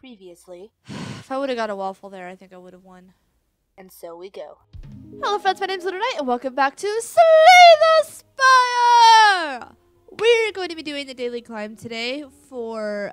Previously. If I would have got a waffle there, I think I would have won. And so we go. Hello friends, my name's Lunernight, and welcome back to Slay the Spire! We're going to be doing the daily climb today for,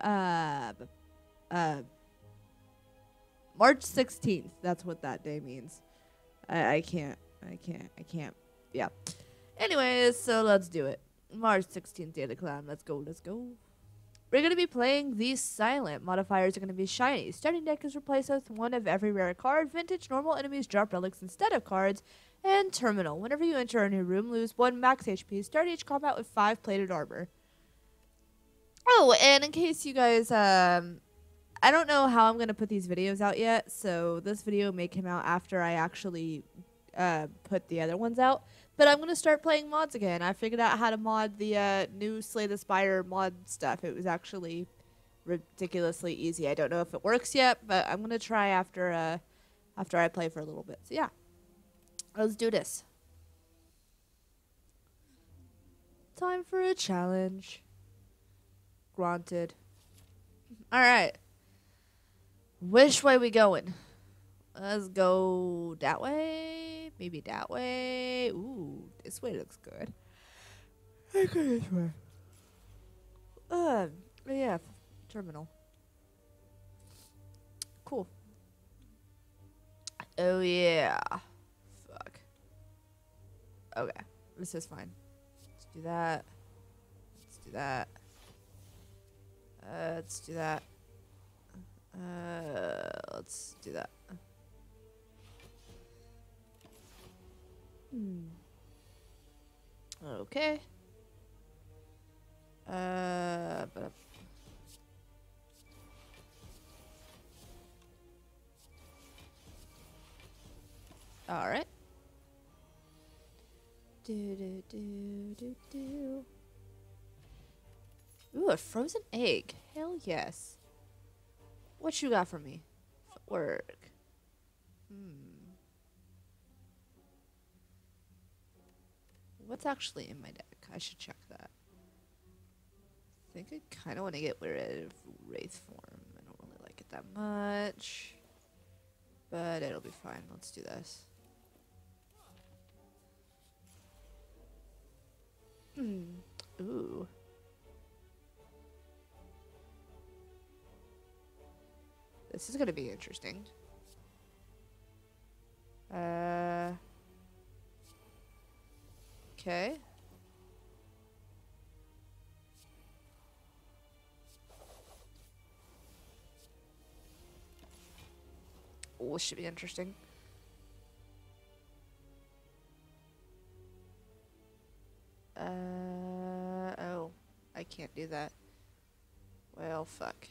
March 16th. That's what that day means. I can't. Yeah. Anyways, so let's do it. March 16th daily climb. Let's go. We're going to be playing the silent. Modifiers are going to be shiny. Starting deck is replaced with one of every rare card. Vintage, normal enemies drop relics instead of cards. And terminal. Whenever you enter a new room, lose 1 max HP. Start each combat with 5 plated armor. Oh, and in case you guys, I don't know how I'm going to put these videos out yet. So this video may come out after I actually put the other ones out. But I'm going to start playing mods again. I figured out how to mod the new Slay the Spire mod stuff. It was actually ridiculously easy. I don't know if it works yet, but I'm going to try after I play for a little bit. So yeah, let's do this. Time for a challenge. Granted. Alright. Which way we going? Let's go that way. Maybe that way. Ooh, this way looks good. I go this way. Yeah, terminal. Cool. Oh yeah. Fuck. Okay, this is fine. Let's do that. Let's do that. Let's do that. Let's do that. Okay. But all right. Do. Ooh, a frozen egg. Hell yes. What you got for me? Footwork. What's actually in my deck? I should check that. I think I kind of want to get rid of Wraith form. I don't really like it that much. But it'll be fine. Let's do this. Ooh. This is going to be interesting. Okay. Oh, this should be interesting. Oh, I can't do that. Well, fuck.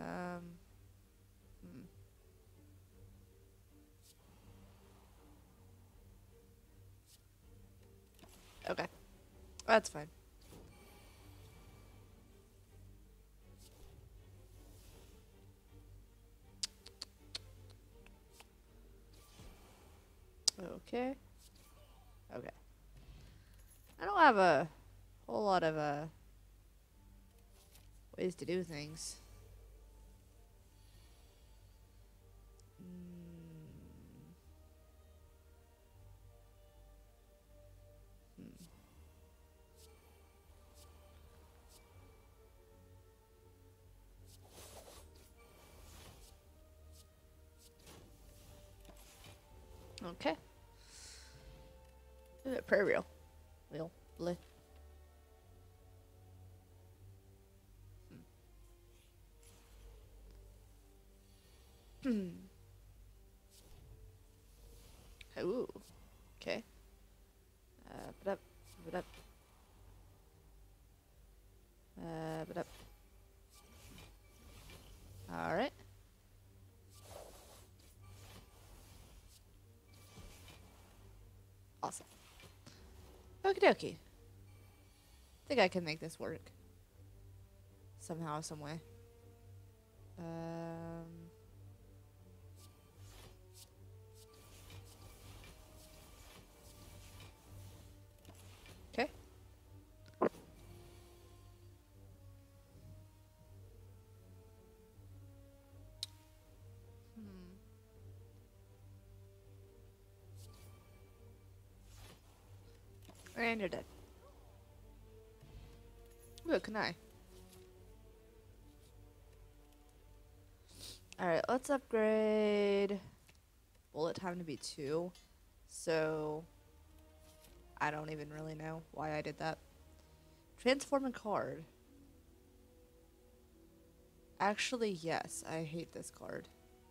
Okay. That's fine. Okay. Okay. I don't have a whole lot of ways to do things. Okay. Prayer wheel. Bleh. Ooh. Okay. But up. All right. Awesome. Okie dokie. I think I can make this work. Somehow, some way. Okay. And you're dead. Ooh, can I? Alright, let's upgrade bullet time to be 2. So, I don't even really know why I did that. Transform a card. Actually, yes, I hate this card.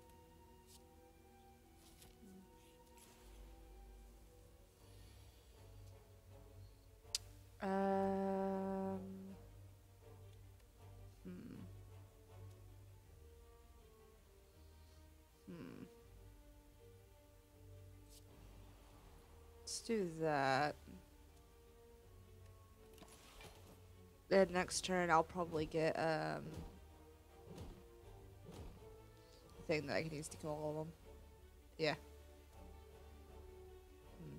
Um. Hmm. Hmm. Let's do that. Then next turn, I'll probably get a thing that I can use to kill all of them. Yeah. Hmm.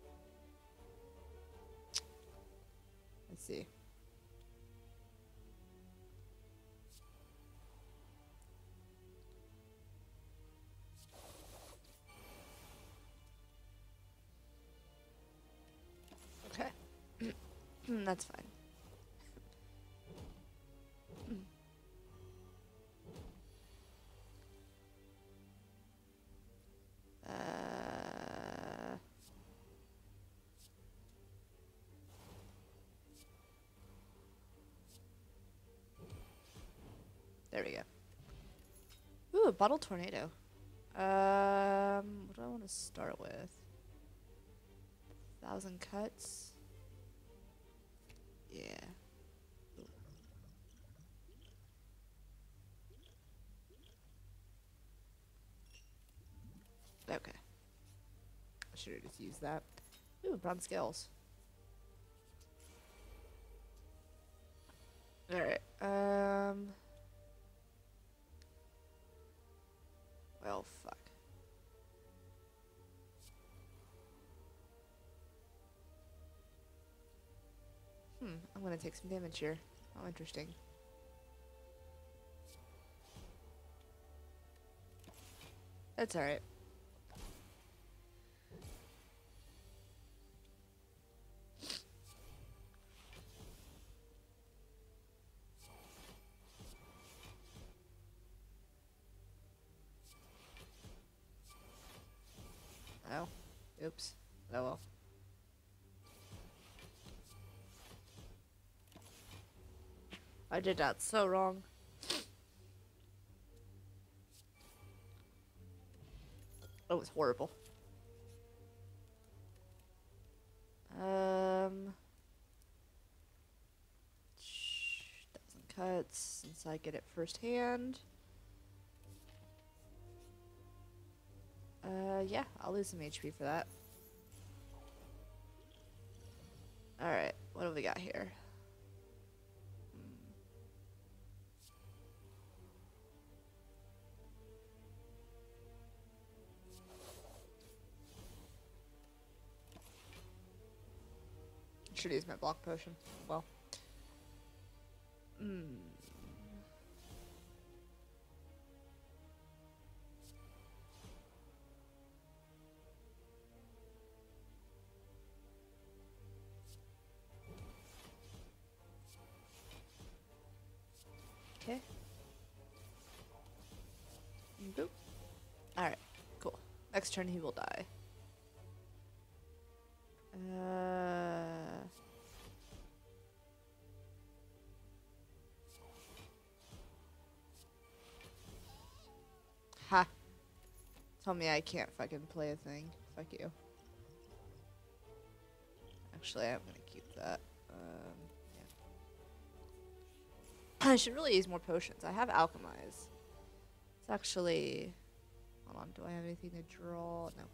Let's see. Okay. That's fine. There we go. Ooh, a bottle tornado. What do I want to start with? 1,000 cuts. Yeah. Okay. I should have just used that. Ooh, bronze scales. Alright, well, fuck. I'm gonna take some damage here. Oh, interesting. That's alright. Oh. Oops. Oh well. I did that so wrong. That was horrible. 1,000 cuts since I get it firsthand. Yeah, I'll lose some HP for that. Alright, what do we got here? Should use my block potion. Well. Okay. Boop. Alright, cool. Next turn he will die. Ha. Tell me I can't fucking play a thing. Fuck you. Actually, I'm gonna keep that. Yeah. I should really use more potions. I have alchemize. It's actually... Hold on, do I have anything to draw? No.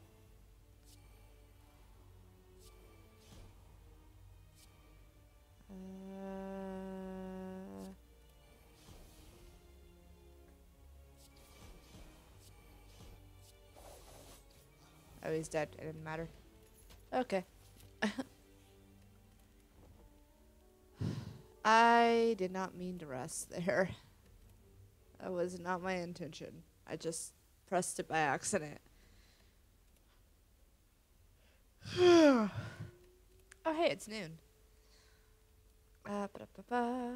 Oh, he's dead. It didn't matter. Okay. I did not mean to rest there. That was not my intention. I just pressed it by accident. Oh, hey, it's noon. Ba-da-ba-ba.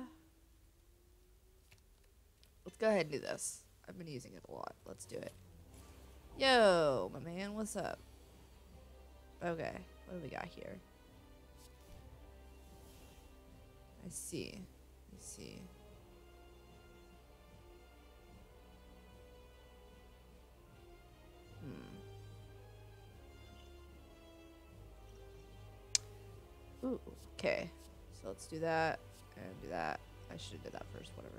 Let's go ahead and do this. I've been using it a lot. Let's do it. Yo, my man, what's up? Okay, what do we got here? I see. Ooh, okay. So let's do that and do that. I should have did that first, whatever.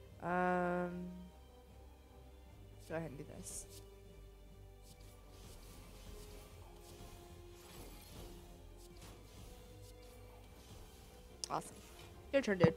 Go ahead and do this. Awesome. Your turn, dude.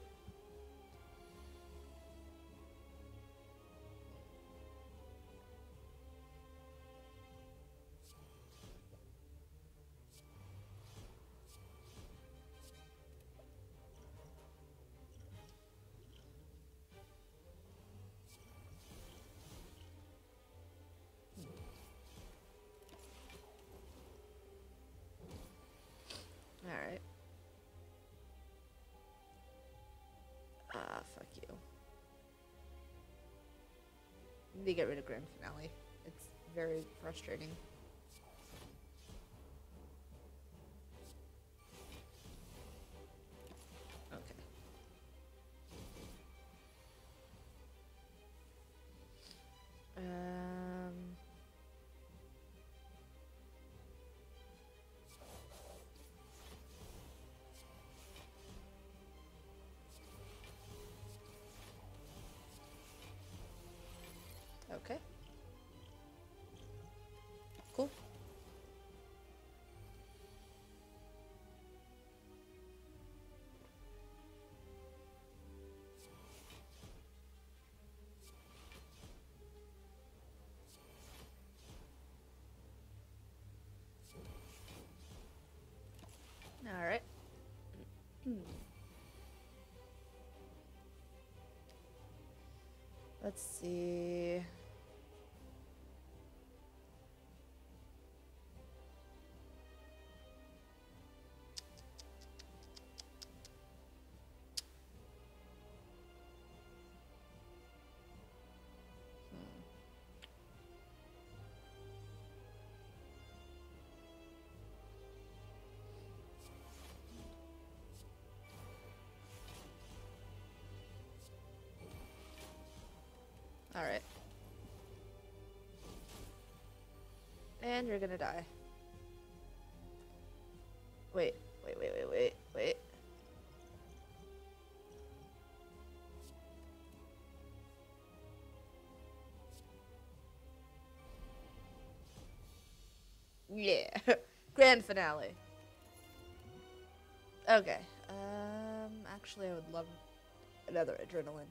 Alright. Fuck you. I need to get rid of Grand Finale. It's very frustrating. Okay. Okay. Cool. All right. Let's see. All right. And you're gonna die. Wait. Yeah. Grand finale. Okay. Actually, I would love another adrenaline.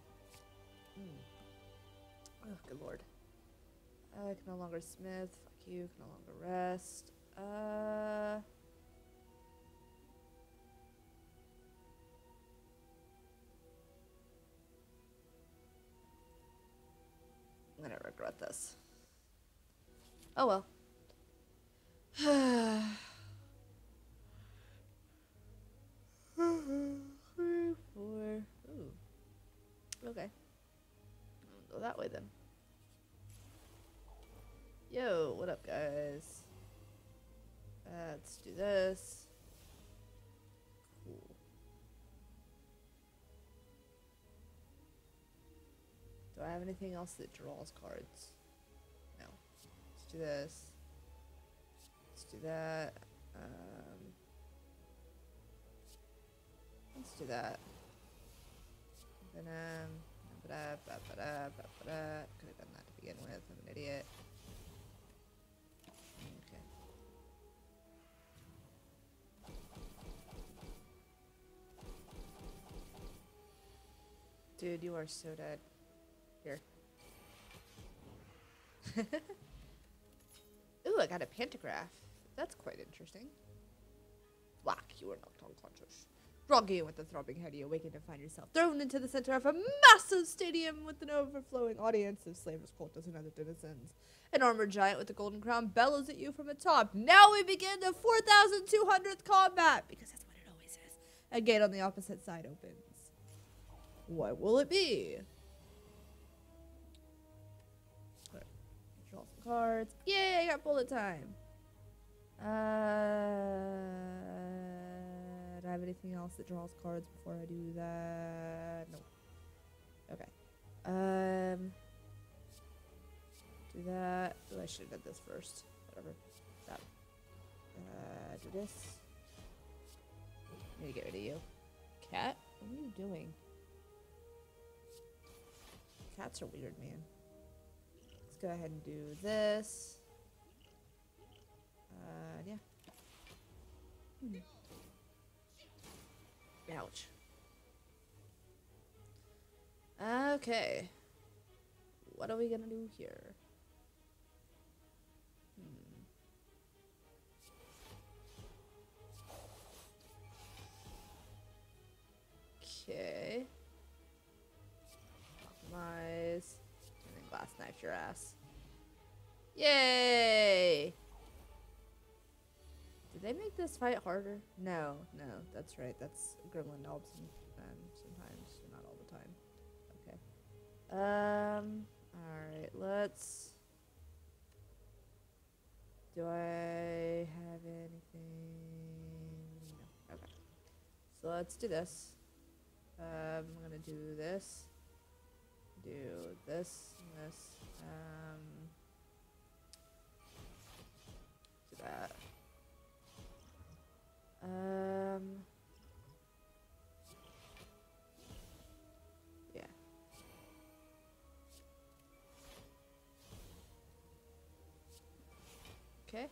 Oh, good lord. I can no longer smith. Fuck you. Can no longer rest. I'm gonna regret this. Oh well. 3, 4. Ooh. Okay. I'll go that way then. Yo, what up, guys? Let's do this. Cool. Do I have anything else that draws cards? No. Let's do this. Let's do that. Let's do that. Could have done that to begin with. I'm an idiot. Okay. Dude, you are so dead. Here. Ooh, I got a pantograph. That's quite interesting. Whack, you are knocked unconscious. Groggy with the throbbing head, you awaken to find yourself thrown into the center of a massive stadium with an overflowing audience of slavers, cultists, and other denizens. An armored giant with a golden crown bellows at you from atop. Now we begin the 4,200th combat, because that's what a gate on the opposite side opens. What will it be? Right. Draw some cards. Yay, I got bullet time. Do I have anything else that draws cards before I do that? No. Okay. Do that. Oh, I should have done this first. Whatever. That. Do this. Need to get rid of you. Cat? What are you doing? Cats are weird, man. Let's go ahead and do this. Yeah. Ouch. Okay. What are we gonna do here? Okay. Compromise. And then glass knife your ass. Yay! Did they make this fight harder? No, that's right. That's gremlin knobs sometimes, not all the time. Okay. Alright, let's... Do I have anything? No. Okay. So let's do this. I'm gonna do this. Do this and this. Do that. Yeah. Okay.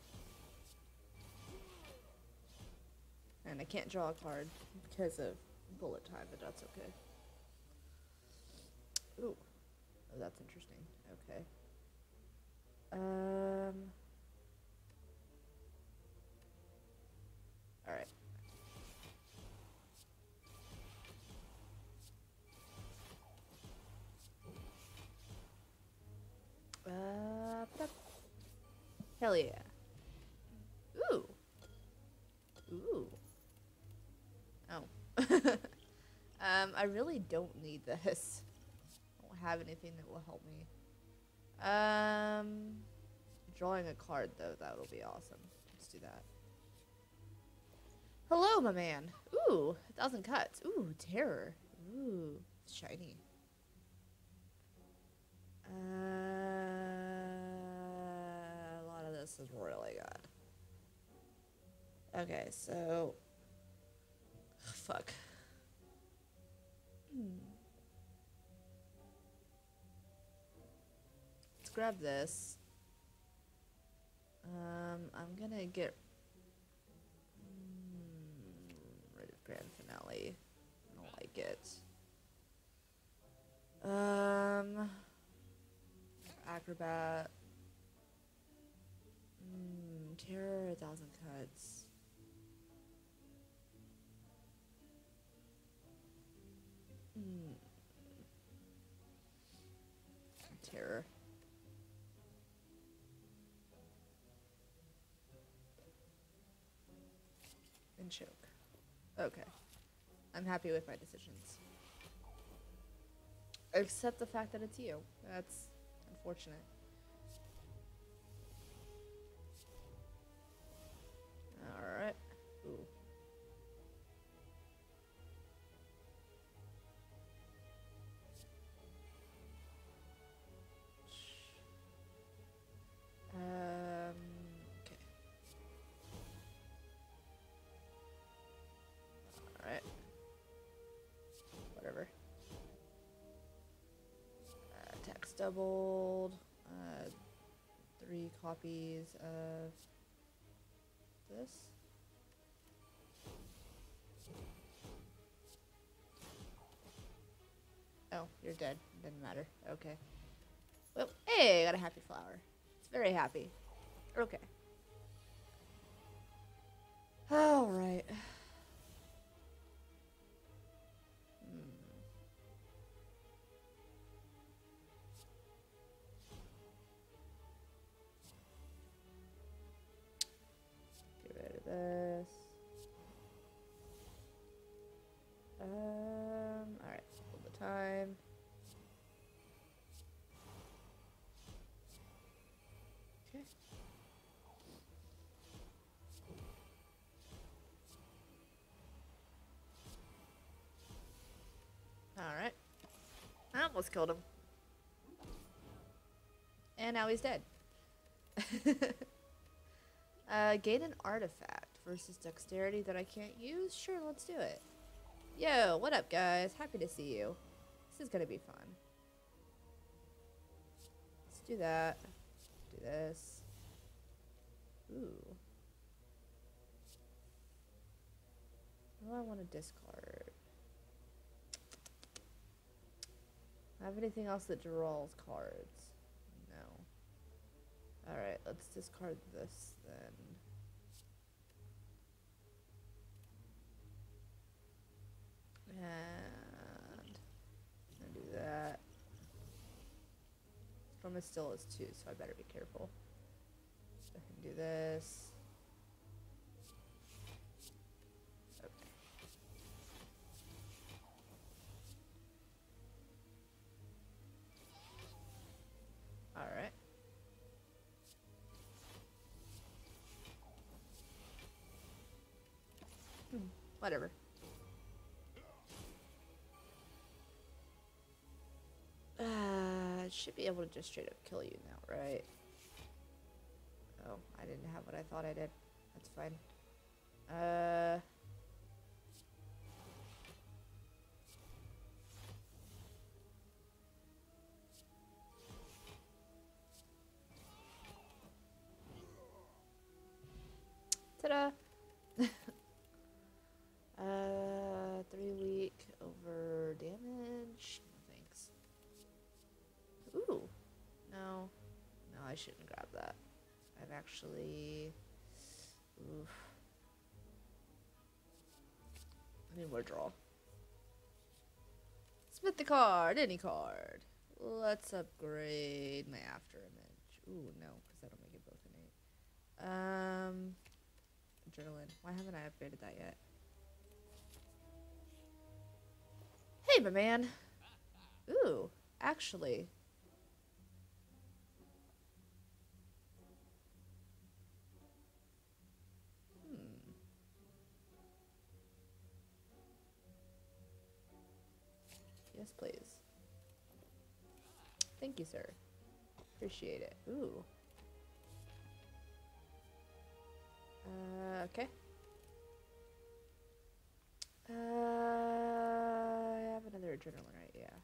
And I can't draw a card because of bullet time, but that's okay. Ooh. Oh, that's interesting. Okay. Alright. Hell yeah. Ooh. Ooh. Oh. I really don't need this. I don't have anything that will help me. Drawing a card, though, that will be awesome. Let's do that. Hello, my man. Ooh, 1,000 cuts. Ooh, terror. Ooh, shiny. A lot of this is really good. Okay, so... Fuck. Let's grab this. I'm gonna get rid of Grand Finale. I don't like it. Acrobat. Terror, 1,000 cuts. Terror. And choke. Okay. I'm happy with my decisions. Except the fact that it's you. That's unfortunate. Alright. Ooh. Okay. Alright. Whatever. Text doubled. 3 copies of this. Oh, you're dead. Didn't matter. Okay. Well, hey, I got a happy flower. It's very happy. Okay. All right. Get rid of this. almost killed him. And now he's dead. Gain an artifact versus dexterity that I can't use? Sure, let's do it. Yo, what up, guys? Happy to see you. This is gonna be fun. Let's do that. Do this. Ooh. What do I want to discard? Have anything else that draws cards? No. Alright, let's discard this then. And I'm gonna do that. From it still is 2, so I better be careful. I can do this. Okay. Alright. Whatever. Should be able to just straight up kill you now, right? Oh, I didn't have what I thought I did. That's fine. Ta-da! 3 weak over damage. No thanks. Ooh. No. No, I shouldn't grab that. I've actually... Oof. I need more draw. Split the card. Any card. Let's upgrade my after image. Ooh, no, because that'll make it both an 8. Adrenaline. Why haven't I upgraded that yet? Hey, my man. Ooh, actually. Yes, please. Thank you, sir. Appreciate it. Ooh. Okay. I have another adrenaline, right? Yeah.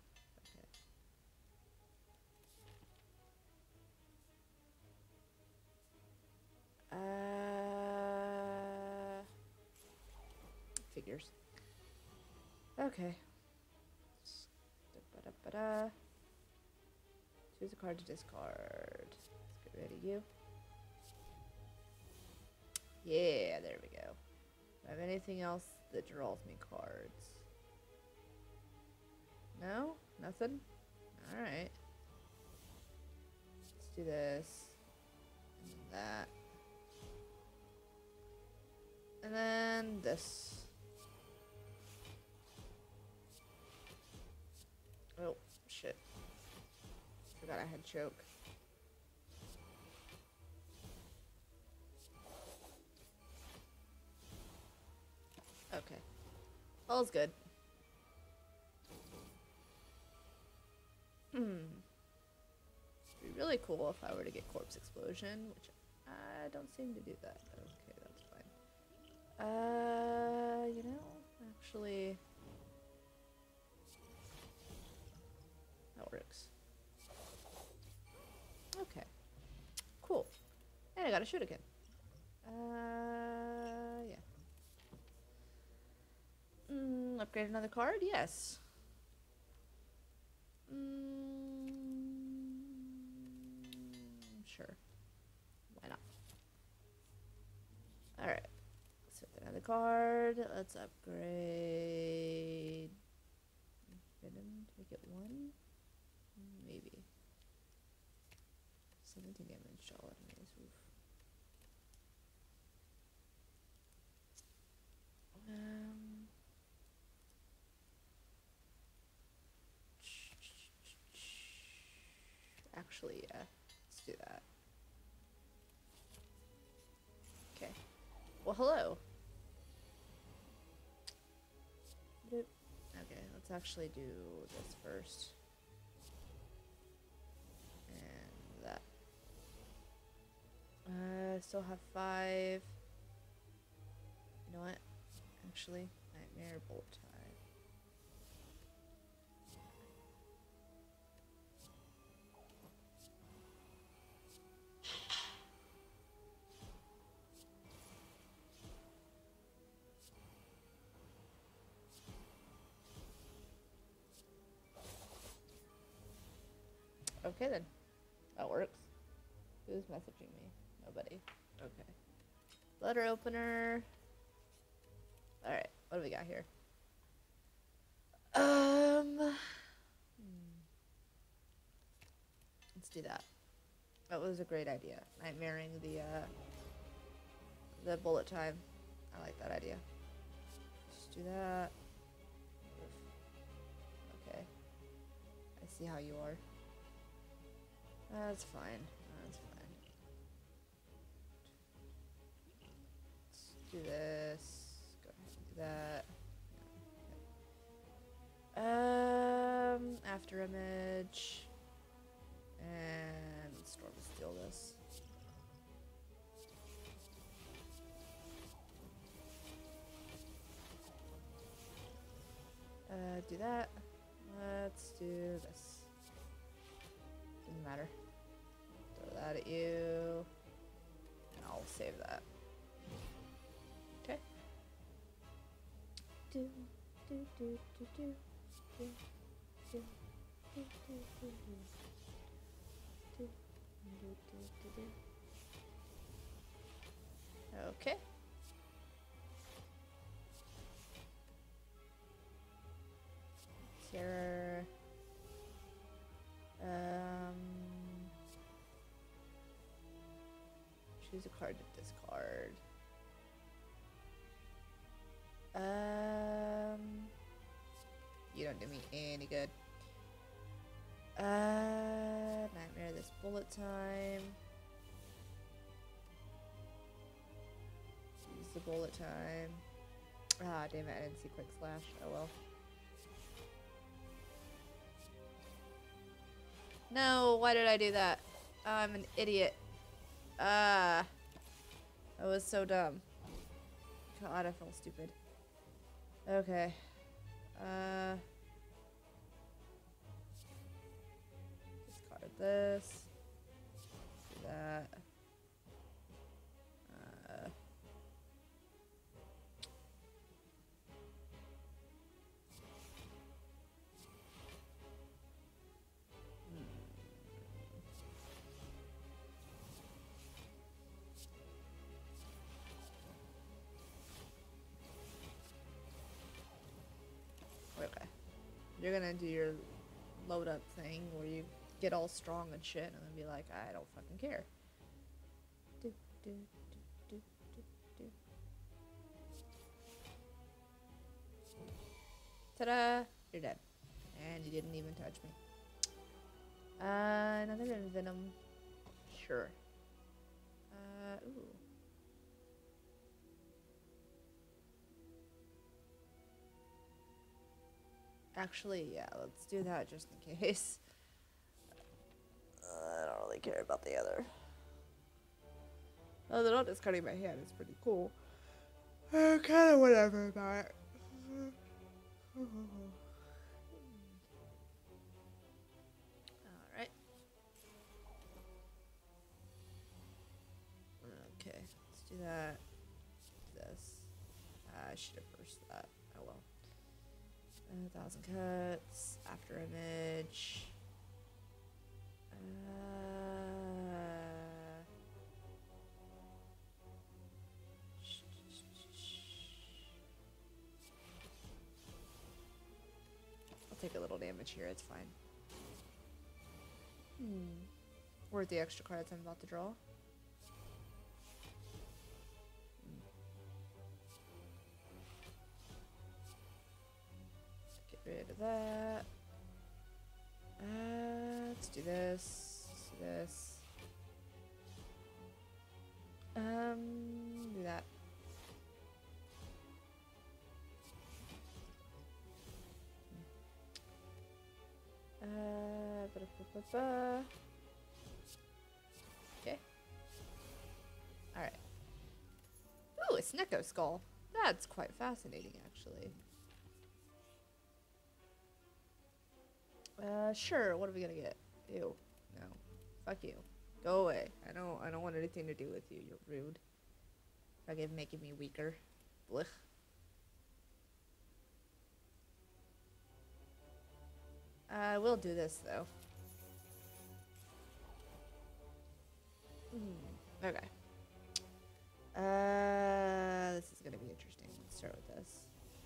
Okay. Figures. Okay. Da-ba-da-ba-da. Choose a card to discard. Let's get rid of you. Yeah, there we go. Do I have anything else that draws me cards? No? Nothing? Alright. Let's do this. And that. And then this. Oh, shit. Forgot I had choke. Okay. All's good. It'd be really cool if I were to get Corpse Explosion, which I don't seem to do that. Okay, that's fine. You know, actually... That works. Okay. Cool. And I got a shoot again. Yeah. Upgrade another card? Yes. Sure. Why not? Alright. Let's hit another card. Let's upgrade... Venom to make it 1? Maybe. 17 damage to all enemies. Oof. Actually, yeah. Let's do that. Okay. Well, hello. Okay, let's actually do this first. still have 5. You know what? Actually, nightmare bolt time. Okay then. That works. Who's messaging me? Nobody. Okay. Letter opener. Alright, what do we got here? Let's do that. That was a great idea. Nightmaring the bullet time. I like that idea. Just do that. Okay. I see how you are. That's fine. That's fine. Let's do this. Go ahead and do that. After image. And Storm to steal this. Do that. Let's do this. Doesn't matter. Throw that at you. And I'll save that. Okay. Do do do do do do do do do do do do do do. Okay. Terror. Choose a card to discard. You don't do me any good. Nightmare this bullet time. Use the bullet time. Ah, damn it, I didn't see quick slash. Oh well. No, why did I do that? Oh, I'm an idiot. Ah. That was so dumb. God, I felt stupid. Okay. Discard this. Do that. Okay. You're gonna do your load up thing where you get all strong and shit and then be like, I don't fucking care. Do, do, do, do, do, do. Ta-da! You're dead. And you didn't even touch me. Another Venom. Sure. Ooh. Actually, yeah, let's do that just in case. I don't really care about the other. Oh, they're not discarding my hand. It's pretty cool. Kind of whatever about it. Alright. Okay, let's do that. This. I should have first that. Oh well. 1,000 cuts. After image. I'll take a little damage here, it's fine. Worth the extra cards I'm about to draw. Get rid of that. Let's do this. Let's do this. Do that. Okay. Alright. shadow skull. That's quite fascinating, actually. Sure. What are we gonna get? Ew. No. Fuck you. Go away. I don't want anything to do with you. You're rude. Fucking making me weaker. Blech. I will do this though. Okay. This is gonna be interesting. Let's start with this.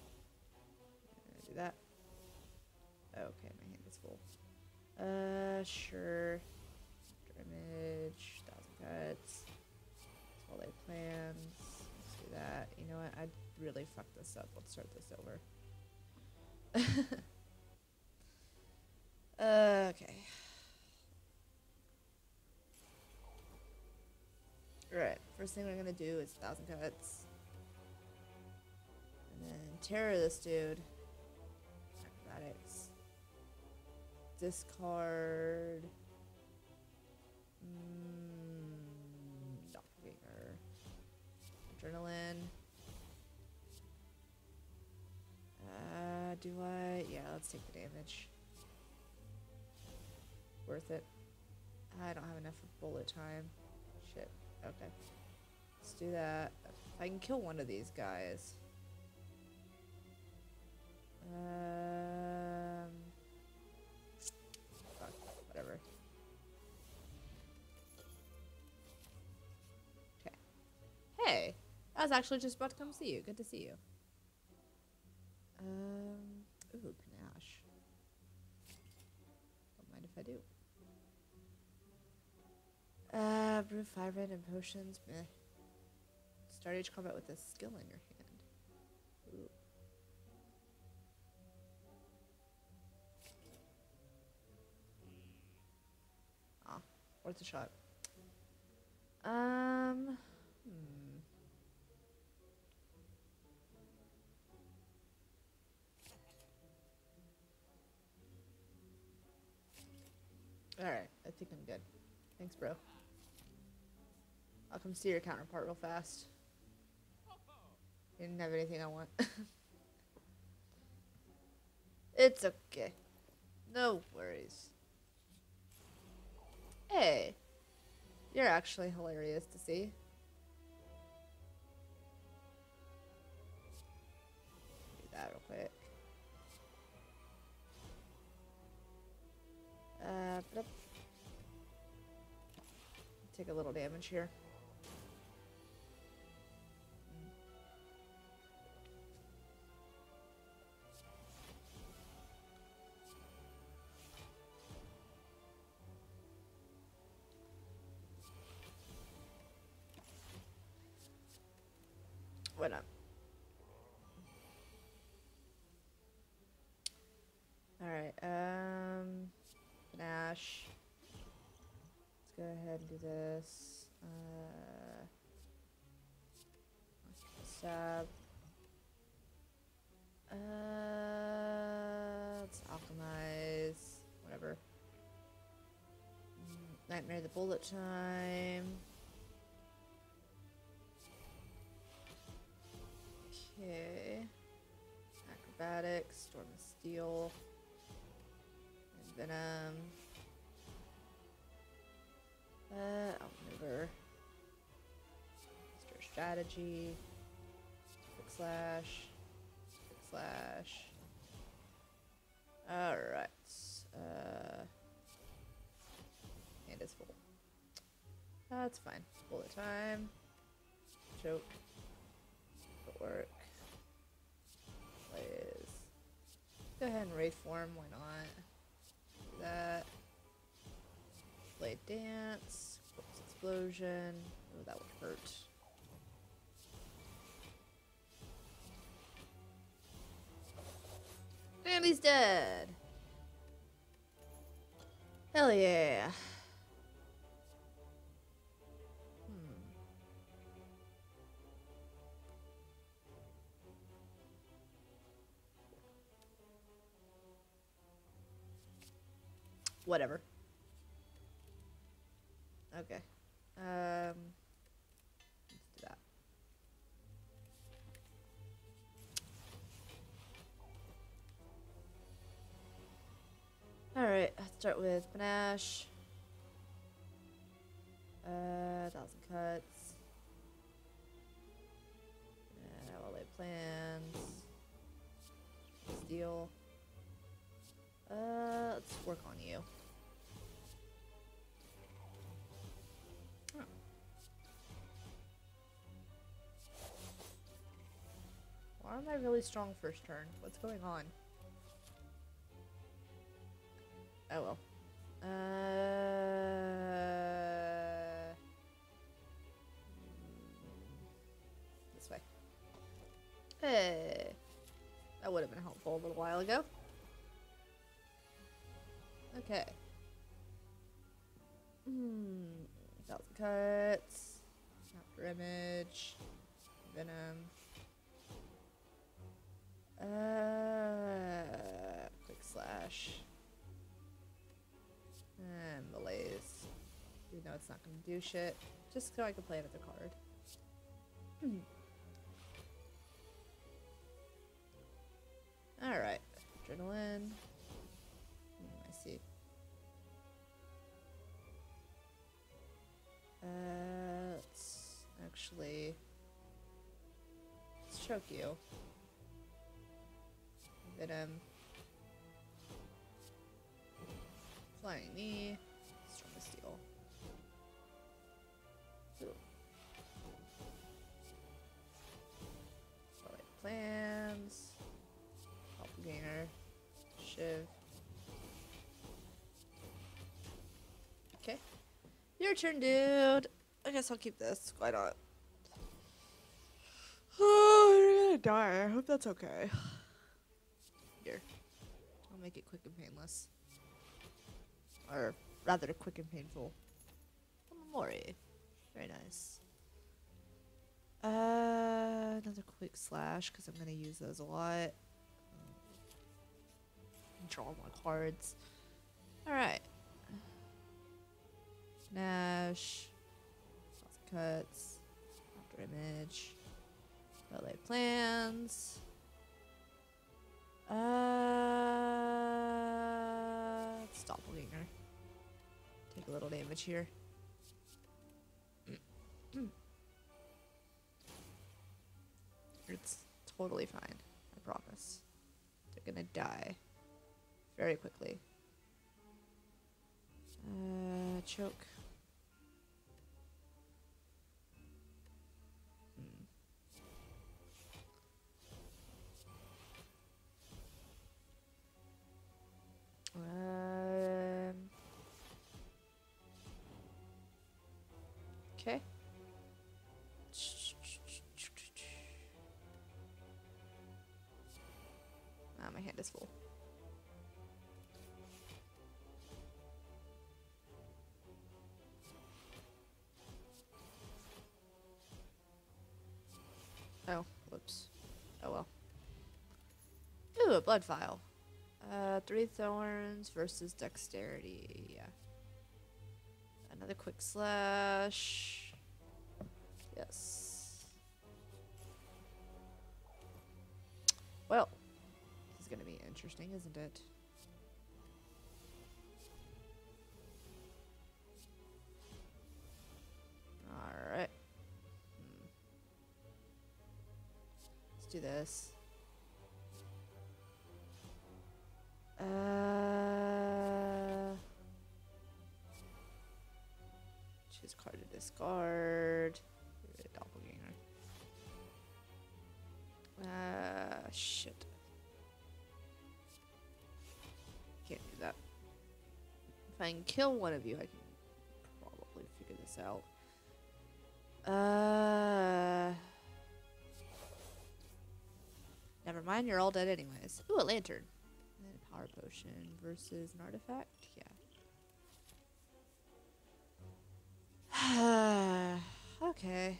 Do that. Okay, my hand is full. Sure. Image, 1,000 cuts. That's all they plans. Let's do that. You know what? I'd really fuck this up. Let's start this over. Okay. Alright, first thing we're gonna do is 1,000 cuts. And then terror this dude. Acrobatics. Discard. Doppelganger. Adrenaline. Do I? Yeah, let's take the damage. Worth it. I don't have enough of bullet time. Shit. Okay. Let's do that. If I can kill one of these guys. Fuck. Whatever. Okay. Hey! I was actually just about to come see you. Good to see you. Ooh, panache. Don't mind if I do. Brew 5 random potions. Meh. Start each combat with a skill in your hand. Ooh. Ah, worth a shot. Alright, I think I'm good. Thanks, bro. I'll come see your counterpart real fast. Didn't have anything I want. It's okay. No worries. Hey. You're actually hilarious to see. Do that real quick. Take a little damage here. Why not? Alright, Panache. Let's go ahead and do this. Stab. Let's alchemize. Whatever. Nightmare the bullet time. Okay. Acrobatics, Storm of Steel, and Venom. Outmaneuver. Stir Strategy. Quick Slash. Quick Slash. Alright. Hand is full. That's fine. Bullet time. Choke. Footwork. Plays. Go ahead and Wraith form, why not? Do that. Blade Dance. Corpse Explosion. Oh, that would hurt. And he's dead! Hell yeah! Whatever. Okay. Let's do that. Alright, let's start with panache. 1,000 cuts. I'll lay plans. Steel. Let's work on you. Huh. Why am I really strong first turn? What's going on? Oh well. This way. Hey. That would have been helpful a little while ago. Okay. 1,000 cuts. After image. Venom. Quick slash. And malaise. Even though it's not gonna do shit. Just so I can play another card. Alright. Adrenaline. I see. Let's actually... Let's choke you. Venom. Flying knee. Strong steel. Ooh. Alright, plans. Doppelganger. Shiv. Okay. Your turn, dude. I guess I'll keep this. Why not? Oh, you're gonna die. I hope that's okay. Here. I'll make it quick and painless. Or rather, quick and painful. Mori. Very nice. Another quick slash, because I'm going to use those a lot. Draw more cards. Alright. Nash. Lots of cuts. After image. Relay plans. It's doppelganger. Take a little damage here. It's totally fine. I promise. They're gonna die very quickly. Choke. Okay. Ah, my hand is full. Oh, whoops. Oh well. Ooh, a blood vial. 3 thorns versus dexterity. Yeah. Another quick slash. Yes. Well, this is gonna be interesting, isn't it? Alright. Let's do this. Choose card to discard. Doppelganger. Shit. Can't do that. If I can kill one of you, I can probably figure this out. Never mind, you're all dead anyways. Ooh, a lantern. And a power potion versus an artifact? Yeah. Okay.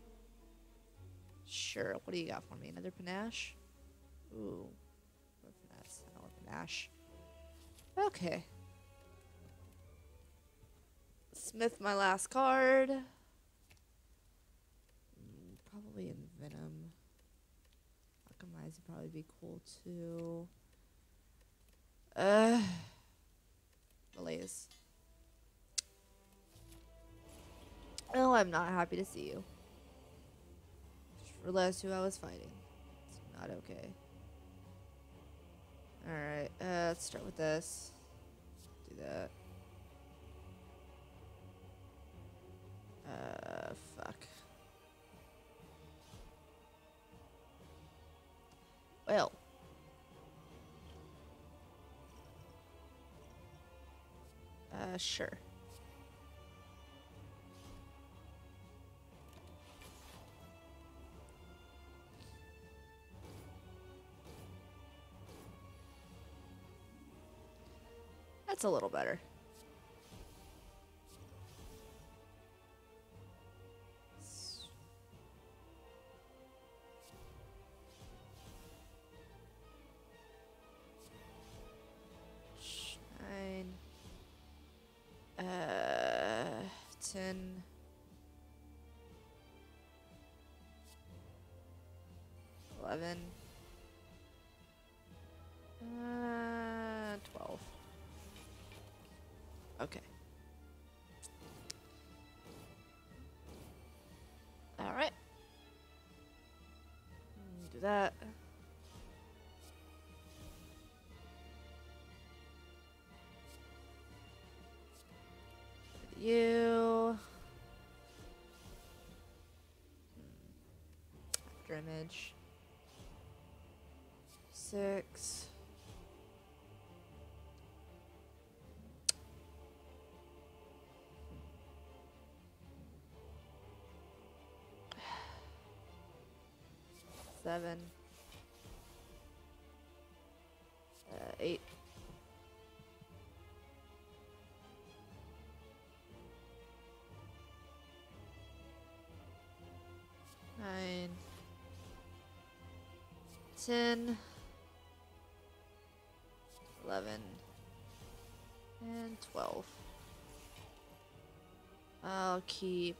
Sure, what do you got for me? Another panache? Ooh. Or finesse. I don't want panache. Okay. Smith my last card. Probably in Venom. Alchemize would probably be cool too. malaise. Oh, I'm not happy to see you. Just realized who I was fighting. It's not okay. Alright, let's start with this. Do that. Fuck. Well. Sure. That's a little better. Nine. 10. 11. 12. Okay. Alright. Do that. You. After image. 6. Seven. 8. 9. 10. 11. And 12. I'll keep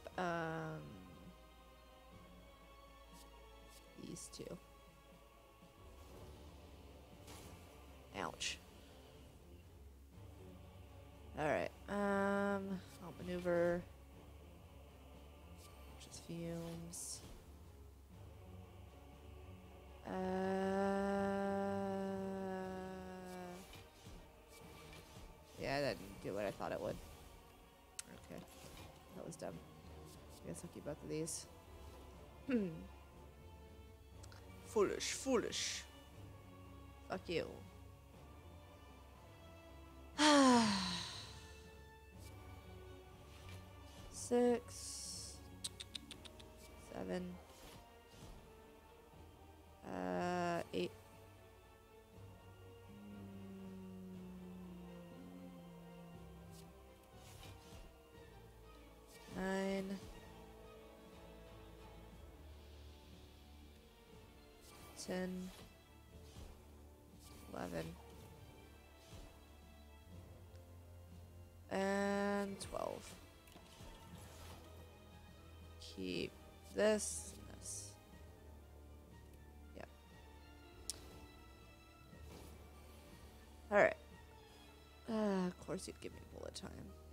these two. Ouch. Alright. I'll maneuver. Just fumes. Yeah, that didn't do what I thought it would. Okay. That was dumb. I guess I'll keep both of these. Foolish, foolish. Fuck you. 6. 7. 8. 9. 10. 11. And 12. Keep this and this. Yep. Alright. Of course you'd give me bullet time.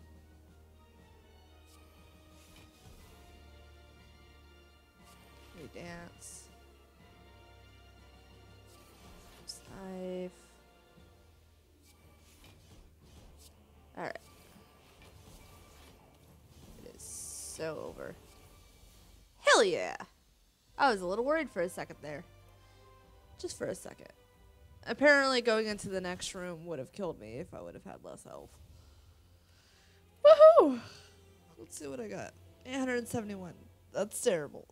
Dance. Knife. Alright. It is so over. Hell yeah! I was a little worried for a second there. Just for a second. Apparently going into the next room would have killed me if I would have had less health. Woohoo! Let's see what I got. 871. That's terrible.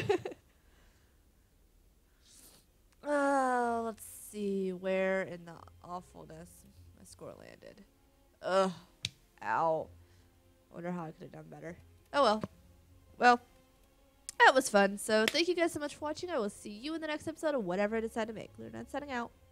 Let's see where in the awfulness my score landed. Ugh. Ow. I wonder how I could have done better. Oh well. Well, that was fun. So thank you guys so much for watching. I will see you in the next episode of whatever I decide to make. Lunernight signing out.